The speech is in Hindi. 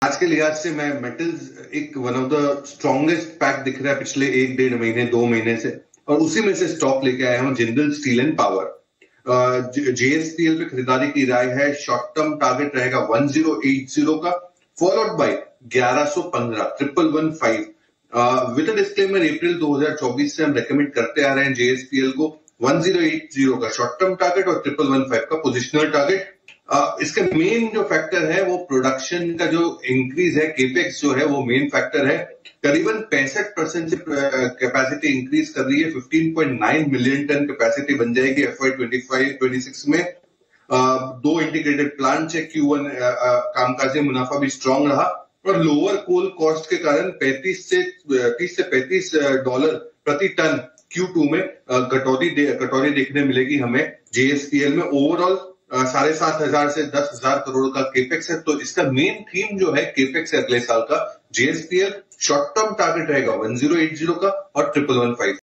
आज के लिहाज से मैं मेटल्स एक one of the strongest pack दिख रहा है पिछले 1-1.5 महीने 2 महीने से, और उसी में से स्टॉक लेके आया हूं Jindal steel and power. JSPL पे खरीदारी की राय है। शॉर्ट टर्म टारगेट रहेगा 1080 का, फॉलोड बाय 1115 1115। विद डिस्क्लेमर, अप्रैल 2024 से हम रेकमेंड करते आ रहे हैं जेएसपीएल को 1080 का शॉर्ट टर्म टारगेट और 1115 का पोजिशनल टारगेट। इसका मेन जो फैक्टर है वो प्रोडक्शन का जो इंक्रीज है, केपेक्स जो है वो मेन फैक्टर है। करीबन 65% से कैपेसिटी इंक्रीज कर रही है। 15.9 मिलियन टन कैपेसिटी बन जाएगी FY 25-26 में। दो इंटीग्रेटेड प्लांट है। Q1 कामकाजी मुनाफा भी स्ट्रांग रहा, और लोअर कोल कॉस्ट के कारण 30 से $35 प्रति टन Q2 में कटौती देखने मिलेगी हमें जेएसपीएल में। ओवरऑल 7,500 से 10,000 करोड़ का केपेक्स है। तो इसका मेन थीम जो है केपेक्स है अगले साल का। जेएसपीएल शॉर्ट टर्म टारगेट रहेगा 1080 का और 1115